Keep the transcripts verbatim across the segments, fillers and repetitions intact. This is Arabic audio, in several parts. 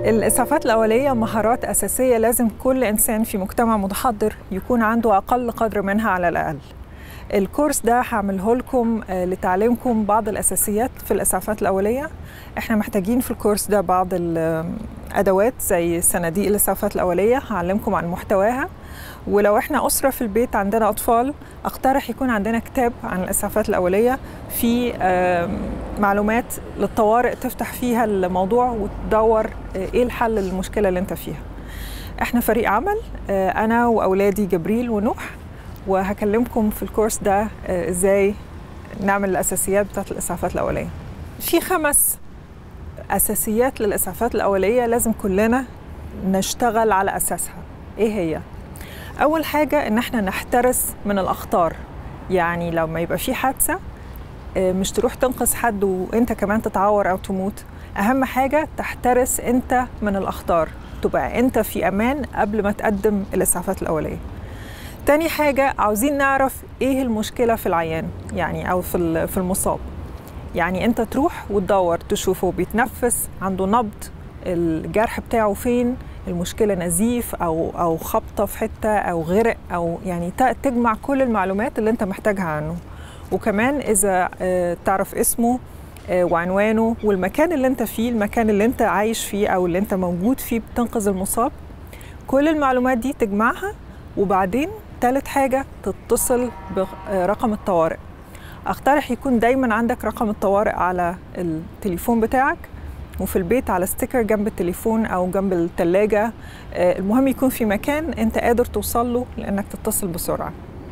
الإسعافات الأولية مهارات أساسية لازم كل إنسان في مجتمع متحضر يكون عنده أقل قدر منها على الأقل. الكورس ده هعمله لكم لتعليمكم بعض الأساسيات في الإسعافات الأولية. إحنا محتاجين في الكورس ده بعض الأدوات زي صناديق الإسعافات الأولية، هعلمكم عن محتواها. ولو إحنا أسرة في البيت عندنا أطفال، أقترح يكون عندنا كتاب عن الإسعافات الأولية في معلومات للطوارئ تفتح فيها الموضوع وتدور إيه الحل للمشكلة اللي أنت فيها. إحنا فريق عمل، أنا وأولادي جبريل ونوح، وهكلمكم في الكورس ده إزاي نعمل الأساسيات بتاعت الإسعافات الأولية. في خمس أساسيات للإسعافات الأولية لازم كلنا نشتغل على أساسها. إيه هي؟ أول حاجة إن احنا نحترس من الأخطار. يعني لما يبقى في حادثة مش تروح تنقذ حد وإنت كمان تتعور أو تموت. أهم حاجة تحترس أنت من الأخطار، تبقى أنت في أمان قبل ما تقدم الإسعافات الأولية. تاني حاجة عاوزين نعرف إيه المشكلة في العيان، يعني أو في في المصاب. يعني أنت تروح وتدور تشوفه بيتنفس، عنده نبض، الجرح بتاعه فين، المشكلة نزيف أو أو خبطة في حتة أو غرق، أو يعني تجمع كل المعلومات اللي أنت محتاجها عنه. وكمان إذا تعرف اسمه وعنوانه والمكان اللي أنت فيه، المكان اللي أنت عايش فيه أو اللي أنت موجود فيه بتنقذ المصاب. كل المعلومات دي تجمعها، وبعدين ثالث حاجة تتصل برقم الطوارئ. أقترح يكون دايما عندك رقم الطوارئ على التليفون بتاعك، وفي البيت على ستيكر جنب التليفون أو جنب الثلاجة. المهم يكون في مكان أنت قادر توصل له لأنك تتصل بسرعة.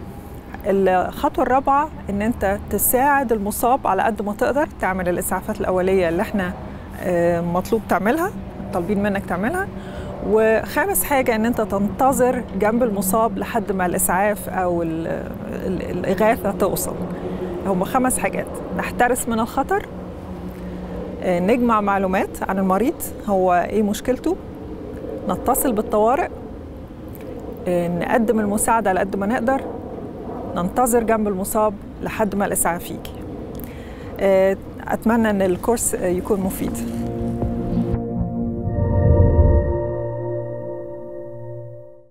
الخطوة الرابعة إن أنت تساعد المصاب على قد ما تقدر، تعمل الإسعافات الأولية اللي احنا مطلوب تعملها، طالبين منك تعملها. وخامس حاجة إن أنت تنتظر جنب المصاب لحد ما الإسعاف أو الإغاثة توصل. هم خمس حاجات: نحترس من الخطر، نجمع معلومات عن المريض، هو إيه مشكلته، نتصل بالطوارئ، نقدم المساعدة على قد ما نقدر، ننتظر جنب المصاب لحد ما الإسعاف يجي. أتمنى أن الكورس يكون مفيد.